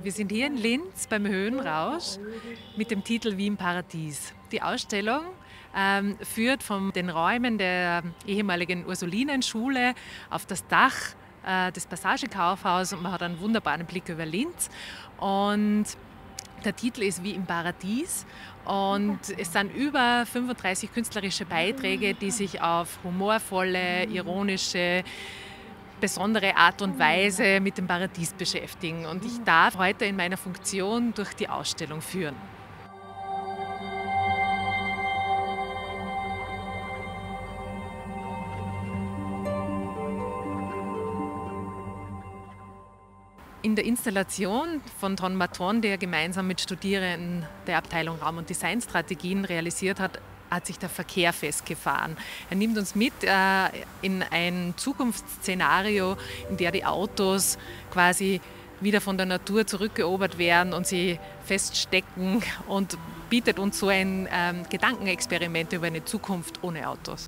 Wir sind hier in Linz beim Höhenrausch mit dem Titel Wie im Paradies. Die Ausstellung führt von den Räumen der ehemaligen Ursulinenschule auf das Dach des Passagekaufhauses und man hat einen wunderbaren Blick über Linz. Und der Titel ist Wie im Paradies und es sind über 35 künstlerische Beiträge, die sich auf humorvolle, ironische, besondere Art und Weise mit dem Paradies beschäftigen. Und ich darf heute in meiner Funktion durch die Ausstellung führen. In der Installation von Ton Maton, der gemeinsam mit Studierenden der Abteilung Raum- und Designstrategien realisiert hat, hat sich der Verkehr festgefahren. Er nimmt uns mit in ein Zukunftsszenario, in der die Autos quasi wieder von der Natur zurückerobert werden und sie feststecken und bietet uns so ein Gedankenexperiment über eine Zukunft ohne Autos.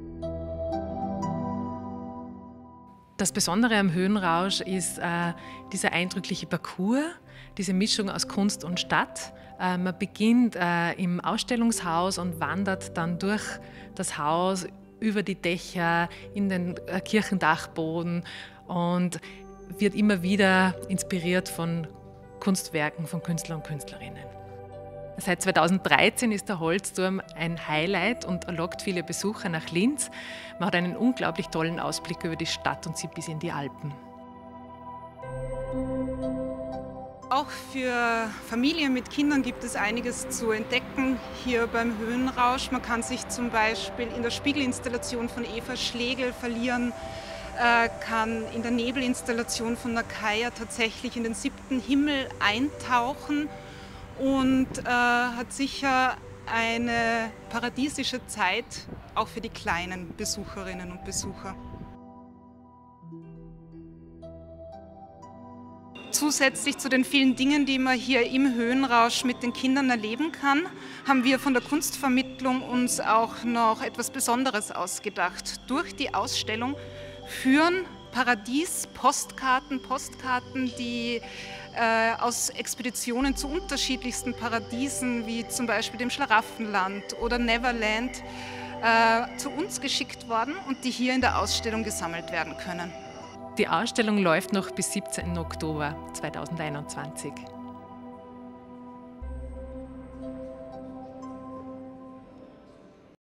Das Besondere am Höhenrausch ist dieser eindrückliche Parcours, diese Mischung aus Kunst und Stadt. Man beginnt im Ausstellungshaus und wandert dann durch das Haus, über die Dächer, in den Kirchendachboden und wird immer wieder inspiriert von Kunstwerken von Künstlern und Künstlerinnen. Seit 2013 ist der Holzturm ein Highlight und lockt viele Besucher nach Linz. Man hat einen unglaublich tollen Ausblick über die Stadt und sieht bis in die Alpen. Auch für Familien mit Kindern gibt es einiges zu entdecken hier beim Höhenrausch. Man kann sich zum Beispiel in der Spiegelinstallation von Eva Schlegel verlieren, kann in der Nebelinstallation von Nakaya tatsächlich in den 7. Himmel eintauchen und hat sicher eine paradiesische Zeit auch für die kleinen Besucherinnen und Besucher. Zusätzlich zu den vielen Dingen, die man hier im Höhenrausch mit den Kindern erleben kann, haben wir von der Kunstvermittlung uns auch noch etwas Besonderes ausgedacht. Durch die Ausstellung führen Paradies-Postkarten, die aus Expeditionen zu unterschiedlichsten Paradiesen, wie zum Beispiel dem Schlaraffenland oder Neverland, zu uns geschickt worden und die hier in der Ausstellung gesammelt werden können. Die Ausstellung läuft noch bis 17. Oktober 2021.